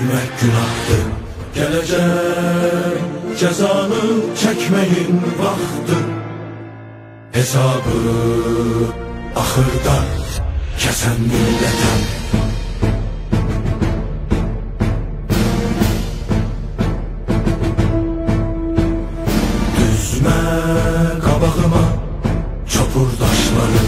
Ölmek günahtır, gelecek cezanı çekmeyin vaxtı. Hesabı axırda kesen millətəm. Düzmə qabağıma çopurdaşları,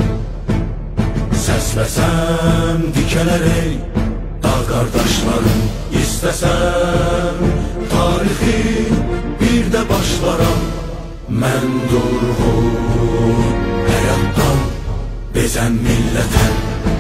səsləsəm dikələrək dağ qardaşlarım. İstəsəm tarixi bir də başlaram. Mən durğun həyatdan bezən millətəm.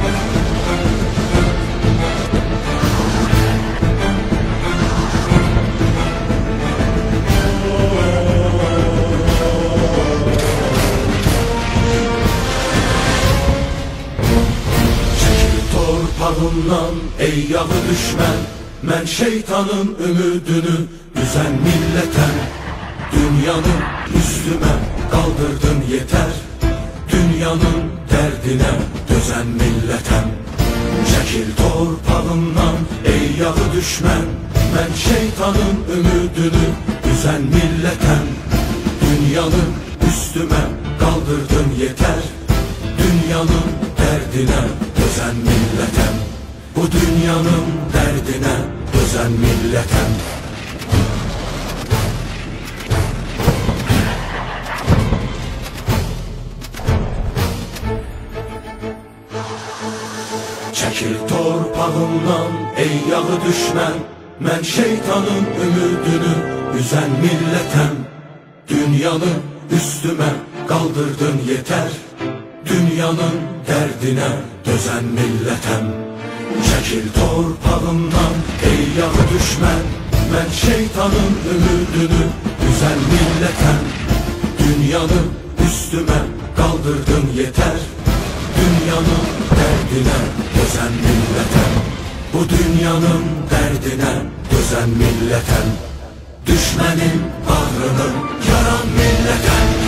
Çəkil torpağımdan ey yağı düşmən, mən şeytanın ümidini üzən millətəm. Dünyanı üstüme kaldırdın yeter, dünyanın derdine dözen milletəm. Çekil torpağımdan ey yağı düşmən, mən şeytanın ümidini üzen milletəm. Dünyanı üstüme kaldırdın yeter, dünyanın derdine dözen milletəm. Bu dünyanın derdine dözen milletəm. Çekil torpağımdan ey yağı düşmən, mən şeytanın ümidini üzen millətəm. Dünyanı üstüme kaldırdın yeter, dünyanın derdine dözen millətəm. Çekil torpağımdan ey yağı düşmən, mən şeytanın ümidini üzen millətəm. Dünyanı üstüme kaldırdın yeter, dünyanın derdine dözen millətəm. Bu dünyanın derdine dözen millətəm. Düşmənin bağrını yaran millətəm.